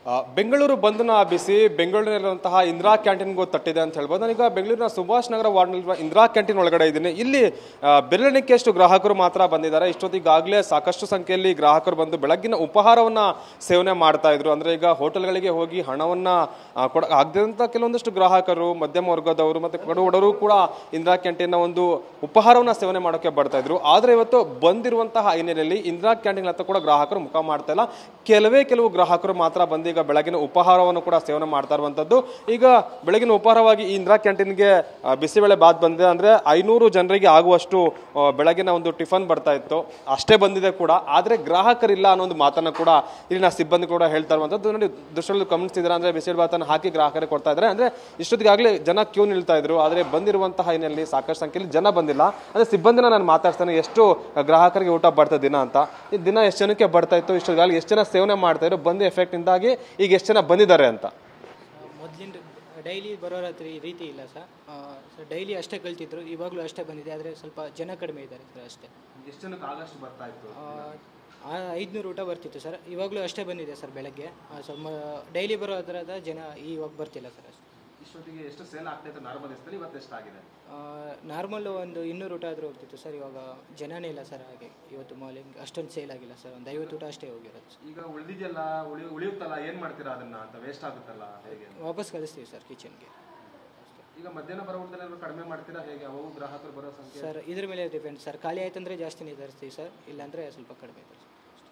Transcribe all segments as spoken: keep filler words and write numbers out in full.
ಆ, ಬೆಂಗಳೂರು ಬಂದ್ನ ಬಿಸಿ ಬೆಂಗಳೂರಿನಲ್ಲಿರುವಂತಹ ಇಂದಿರಾ ಕ್ಯಾಂಟೀನ್ಗೂ ತಟ್ಟಿದೆ ಅಂತ ಹೇಳ್ಬೋದು. ನಾನೀಗ ಬೆಂಗಳೂರಿನ ಸುಭಾಷ್ ನಗರ ವಾರ್ಡ್ನಲ್ಲಿರುವ ಇಂದಿರಾ ಕ್ಯಾಂಟೀನ್ ಒಳಗಡೆ ಇದ್ದೀನಿ. ಇಲ್ಲಿ ಬೆರಳೆಣಿಕೆಯಷ್ಟು ಗ್ರಾಹಕರು ಮಾತ್ರ ಬಂದಿದ್ದಾರೆ. ಇಷ್ಟೊತ್ತಿಗಾಗಲೇ ಸಾಕಷ್ಟು ಸಂಖ್ಯೆಯಲ್ಲಿ ಗ್ರಾಹಕರು ಬಂದು ಬೆಳಗ್ಗಿನ ಉಪಹಾರವನ್ನ ಸೇವನೆ ಮಾಡ್ತಾ ಇದ್ರು. ಅಂದ್ರೆ ಈಗ ಹೋಟೆಲ್ಗಳಿಗೆ ಹೋಗಿ ಹಣವನ್ನ ಕೊಡ ಆಗದಂತ ಕೆಲವೊಂದಷ್ಟು ಗ್ರಾಹಕರು, ಮಧ್ಯಮ ವರ್ಗದವರು ಮತ್ತೆ ಕಡುಬಡವರು ಕೂಡ ಇಂದಿರಾ ಕ್ಯಾಂಟೀನ್ನ ಒಂದು ಉಪಹಾರವನ್ನ ಸೇವನೆ ಮಾಡೋಕೆ ಬರ್ತಾ ಇದ್ರು. ಆದ್ರೆ ಇವತ್ತು ಬಂದಿರುವಂತಹ ಹಿನ್ನೆಲೆಯಲ್ಲಿ ಇಂದಿರಾ ಕ್ಯಾಂಟೀನ್ ಹತ್ರ ಕೂಡ ಗ್ರಾಹಕರು ಮುಖ ಮಾಡ್ತಾ ಇಲ್ಲ. ಕೆಲವೇ ಕೆಲವು ಗ್ರಾಹಕರು ಮಾತ್ರ ಬಂದು ಈಗ ಬೆಳಗಿನ ಉಪಹಾರವನ್ನು ಕೂಡ ಸೇವನೆ ಮಾಡ್ತಾ ಇರುವಂತದ್ದು. ಈಗ ಬೆಳಗಿನ ಉಪಹಾರವಾಗಿ ಈ ಇಂದಿರಾ ಕ್ಯಾಂಟೀನ್ಗೆ ಬಿಸಿಬೇಳೆ ಬಾತ್ ಬಂದಿದೆ. ಅಂದ್ರೆ ಐನೂರು ಜನರಿಗೆ ಆಗುವಷ್ಟು ಬೆಳಗಿನ ಒಂದು ಟಿಫನ್ ಬರ್ತಾ ಇತ್ತು, ಅಷ್ಟೇ ಬಂದಿದೆ ಕೂಡ. ಆದ್ರೆ ಗ್ರಾಹಕರಿಲ್ಲ ಅನ್ನೋ ಒಂದು ಮಾತನ್ನ ಕೂಡ ಇಲ್ಲಿನ ಸಿಬ್ಬಂದಿ ಕೂಡ ಹೇಳ್ತಾ ಇರುವಂತದ್ದು. ನೋಡಿ, ದೃಶ್ಯದಲ್ಲಿ ಗಮನಿಸ್ತಿದ್ರೆ ಅಂದ್ರೆ ಬಿಸಿಬೇಳೆ ಬಾತನ್ನು ಹಾಕಿ ಗ್ರಾಹಕರಿಗೆ ಕೊಡ್ತಾ ಇದ್ದಾರೆ. ಅಂದ್ರೆ ಇಷ್ಟೊತ್ತಿಗಾಗಲೇ ಜನ ಕ್ಯೂ ನಿಲ್ತಾ ಇದ್ರು. ಆದ್ರೆ ಬಂದಿರುವಂತಹ ಹಿನ್ನೆಲೆಯಲ್ಲಿ ಸಾಕಷ್ಟು ಸಂಖ್ಯೆಯಲ್ಲಿ ಜನ ಬಂದಿಲ್ಲ. ಅಂದ್ರೆ ಸಿಬ್ಬಂದಿನ ನಾನು ಮಾತಾಡ್ತಾನೆ, ಎಷ್ಟು ಗ್ರಾಹಕರಿಗೆ ಊಟ ಬರ್ತಾ ದಿನ ಅಂತ. ಈ ದಿನ ಎಷ್ಟು ಜನಕ್ಕೆ ಬರ್ತಾ ಇತ್ತು, ಇಷ್ಟೊತ್ತಿಗಾಗಲೇ ಎಷ್ಟು ಜನ ಸೇವನೆ ಮಾಡ್ತಾ ಇದ್ರು, ಬಂದ ಎಫೆಕ್ಟ್ ಇಂದಾಗಿ ಈಗ ಎಷ್ಟು ಜನ ಬಂದಿದ್ದಾರೆ ಅಂತ. ಮೊದಲಿನ ಡೈಲಿ ಬರೋ ರೀತಿ ಇಲ್ಲ ಸರ್. ಸರ್ ಡೈಲಿ ಅಷ್ಟೇ ಕಲ್ತಿದ್ರು, ಇವಾಗಲೂ ಅಷ್ಟೇ ಬಂದಿದೆ. ಆದರೆ ಸ್ವಲ್ಪ ಜನ ಕಡಿಮೆ ಇದ್ದಾರೆ ಸರ್, ಅಷ್ಟೇ. ಎಷ್ಟು ಜನಕ್ಕೆ ಆಗಷ್ಟು ಬರ್ತಾ ಇತ್ತು? ಐದುನೂರು ಊಟ ಬರ್ತಿತ್ತು ಸರ್, ಇವಾಗಲೂ ಅಷ್ಟೇ ಬಂದಿದೆ ಸರ್ ಬೆಳಗ್ಗೆ. ಸ್ವಲ್ಪ ಡೈಲಿ ಬರೋ ಥರದ ಜನ ಇವಾಗ ಬರ್ತಿಲ್ಲ ಸರ್, ಅಷ್ಟೇ. ಇಷ್ಟೊತ್ತಿಗೆ ಎಷ್ಟು ಸೇಲ್ ಆಗ್ತಾಯಿತ್ತು ನಾರ್ಮಲ್ ದಿವಸದಲ್ಲಿ? ಇವತ್ತು ಎಷ್ಟಾಗಿದೆ? ನಾರ್ಮಲ್ ಒಂದು ಇನ್ನೂರು ಊಟ ಆದರೂ ಹೋಗ್ತಿತ್ತು ಸರ್, ಇವಾಗ ಜನನೇ ಇಲ್ಲ ಸರ್. ಹಾಗೆ ಇವತ್ತು ಮಾರ್ನಿಂಗ್ ಅಷ್ಟೊಂದು ಸೇಲ್ ಆಗಿಲ್ಲ ಸರ್, ಒಂದು ಐವತ್ತು ಊಟ ಅಷ್ಟೇ ಹೋಗಿರೋದು. ಈಗ ಉಳಿದಿದೆಯಲ್ಲ, ಉಳಿ ಉಳಿಯುತ್ತಲ್ಲ, ಏನು ಮಾಡ್ತೀರಾ ಅದನ್ನ ಅಂತ? ವೇಸ್ಟ್ ಆಗುತ್ತಲ್ಲ, ಹೇಗೆ? ವಾಪಸ್ ಕಳಿಸ್ತೀವಿ ಸರ್ ಕಿಚನ್ಗೆ. ಈಗ ಮಧ್ಯಾಹ್ನ ಬರೋ ಊಟದಲ್ಲಿ ಕಡಿಮೆ ಮಾಡ್ತೀರಾ ಹೇಗೆ? ಅವು ಗ್ರಾಹಕರು ಬರೋ ಸಂಖ್ಯೆ ಸರ್ ಇದ್ರ ಮೇಲೆ ಡಿಪೆಂಡ್ ಸರ್. ಖಾಲಿ ಆಯ್ತು ಅಂದರೆ ಜಾಸ್ತಿನೇ ತರಿಸ್ತೀವಿ ಸರ್, ಇಲ್ಲಾಂದರೆ ಸ್ವಲ್ಪ ಕಡಿಮೆ ತರಿಸ್ತೀವಿ.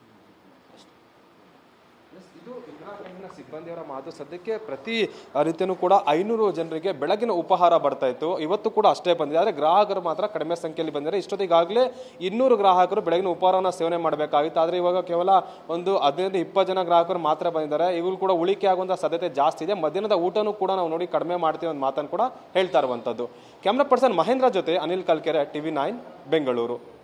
ಇದು ಇಂದಿರಾ ಕ್ಯಾಂಟೀನ್ನ ಸಿಬ್ಬಂದಿಯವರ ಮಾತು. ಸದ್ಯಕ್ಕೆ ಪ್ರತಿ ರೀತಿಯೂ ಕೂಡ ಐನೂರು ಜನರಿಗೆ ಬೆಳಗಿನ ಉಪಹಾರ ಬರ್ತಾ ಇತ್ತು, ಇವತ್ತು ಕೂಡ ಅಷ್ಟೇ ಬಂದಿದೆ. ಆದರೆ ಗ್ರಾಹಕರು ಮಾತ್ರ ಕಡಿಮೆ ಸಂಖ್ಯೆಯಲ್ಲಿ ಬಂದಿದ್ದಾರೆ. ಇಷ್ಟೊತ್ತಿಗಾಗಲೇ ಇನ್ನೂರು ಗ್ರಾಹಕರು ಬೆಳಗಿನ ಉಪಹಾರವನ್ನು ಸೇವನೆ ಮಾಡಬೇಕಾಗಿತ್ತು. ಆದರೆ ಇವಾಗ ಕೇವಲ ಒಂದು ಹದಿನೈದು ಇಪ್ಪತ್ತು ಜನ ಗ್ರಾಹಕರು ಮಾತ್ರ ಬಂದಿದ್ದಾರೆ. ಇವರು ಕೂಡ ಉಳಿಕೆ ಆಗುವಂಥ ಸಾಧ್ಯತೆ ಜಾಸ್ತಿ ಇದೆ. ಮಧ್ಯಾಹ್ನದ ಊಟನೂ ಕೂಡ ನಾವು ನೋಡಿ ಕಡಿಮೆ ಮಾಡ್ತೀವಿ ಅಂತ ಮಾತನ್ನು ಕೂಡ ಹೇಳ್ತಾ ಇರುವಂಥದ್ದು. ಕ್ಯಾಮ್ರಾ ಪರ್ಸನ್ ಮಹೇಂದ್ರ ಜೊತೆ ಅನಿಲ್ ಕಲ್ಕೆರೆ, ಟಿವಿ ನೈನ್, ಬೆಂಗಳೂರು.